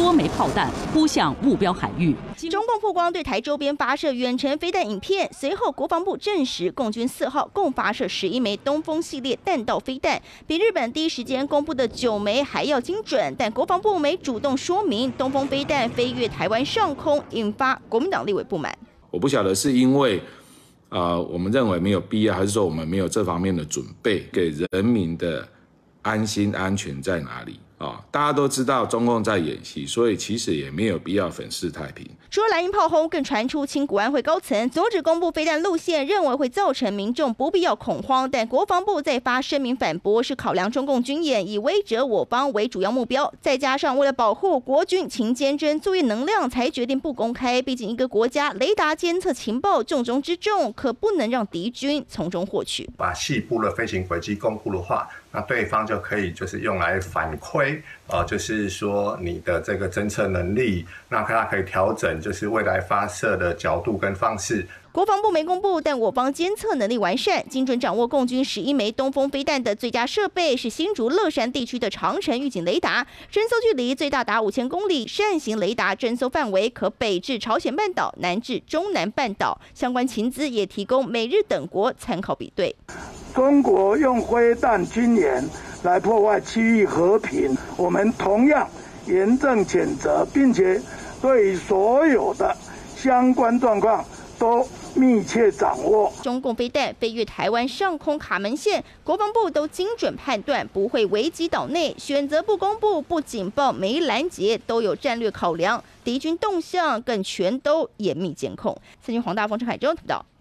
多枚炮弹扑向目标海域。 中共曝光对台周边发射远程飞弹影片，随后国防部证实，共军4号共发射11枚东风系列弹道飞弹，比日本第一时间公布的9枚还要精准。但国防部没主动说明东风飞弹飞越台湾上空，引发国民党立委不满。 我不晓得是因为我们认为没有必要，还是说我们没有这方面的准备，给人民的安心安全在哪里？大家都知道中共在演习，所以其实也没有必要粉饰太平。 除了蓝营炮轰，更传出亲国安会高层阻止公布飞弹路线，认为会造成民众不必要恐慌。但国防部再发声明反驳，是考量中共军演以威慑我方为主要目标，再加上为了保护国军勤监侦作业能量，才决定不公开。毕竟一个国家雷达监测情报重中之重，可不能让敌军从中获取。 把细部的飞行轨迹公布的话，那对方就可以就是用来反馈，就是说你的这个侦测能力，那它可以调整，就是未来发射的角度跟方式。 国防部没公布，但我方监测能力完善，精准掌握共军11枚东风飞弹的最佳设备是新竹乐山地区的长程预警雷达，侦搜距离最大达5000公里，扇形雷达侦搜范围可北至朝鲜半岛，南至中南半岛。相关情资也提供美日等国参考比对。 中国用飞弹军演来破坏区域和平，我们同样严正谴责，并且对所有的相关状况都密切掌握。 中共飞弹飞越台湾上空卡门线，国防部都精准判断不会危及岛内，选择不公布、不警报、没拦截，都有战略考量。敌军动向更全都严密监控。财经黄大丰、陈海洲报道。